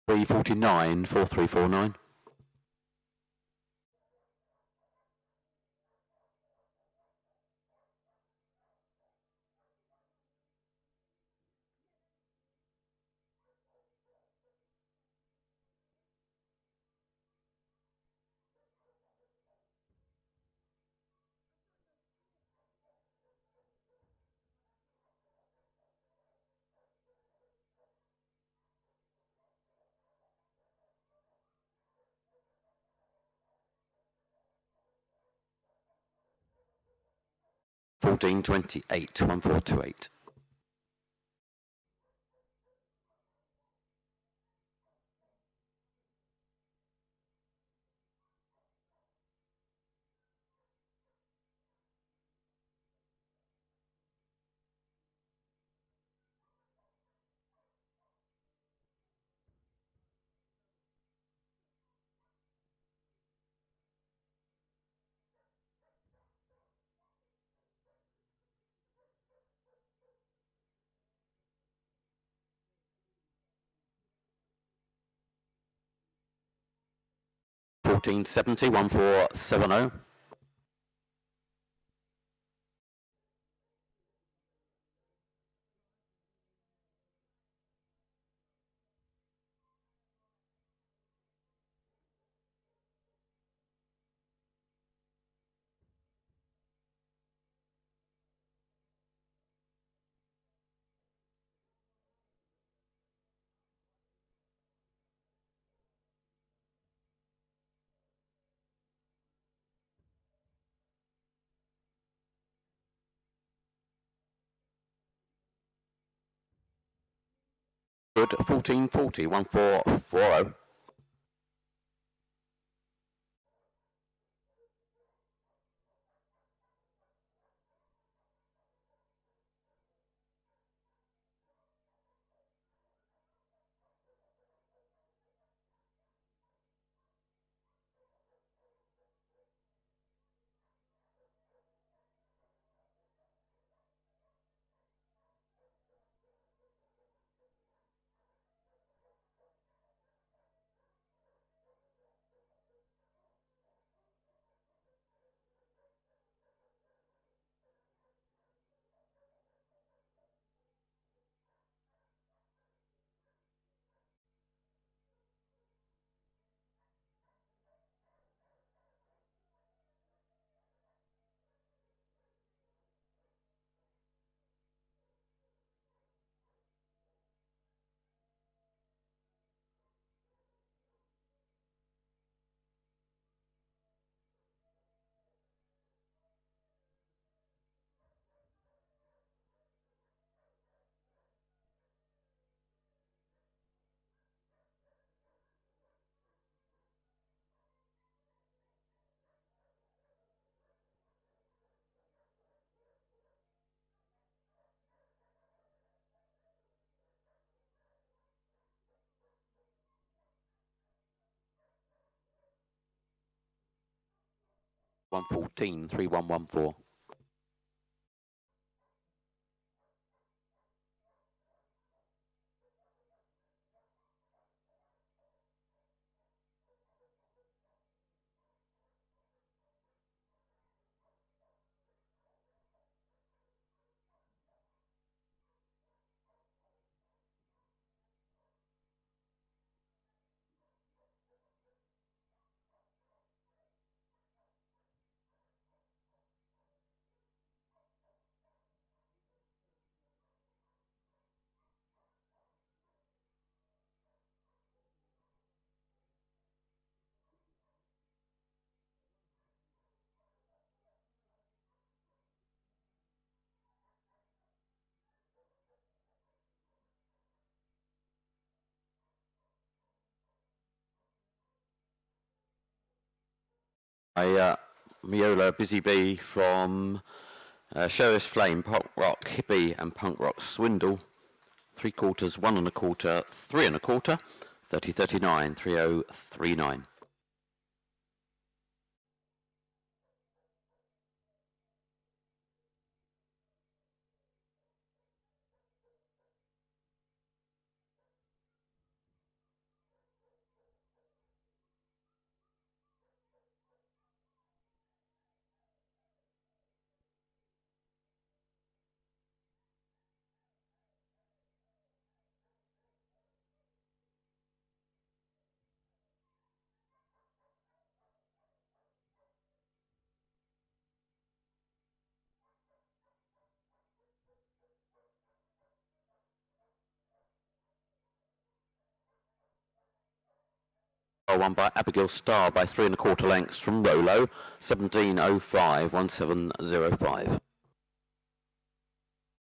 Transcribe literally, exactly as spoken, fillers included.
three forty-nine, four three four nine. fourteen twenty-eight, one four two eight. fourteen seventy, one four seven zero. Good, fourteen forty, one four four zero. one fourteen, three one one four. A uh, Miola Busy Bee from uh, Sheriff's Flame, Punk Rock Hippie and Punk Rock Swindle. Three quarters, one and a quarter, three and a quarter, thirty thirty-nine, three oh three nine. Star won by Abigail Star by three and a quarter lengths from Rolo, seventeen oh five, one seven oh five.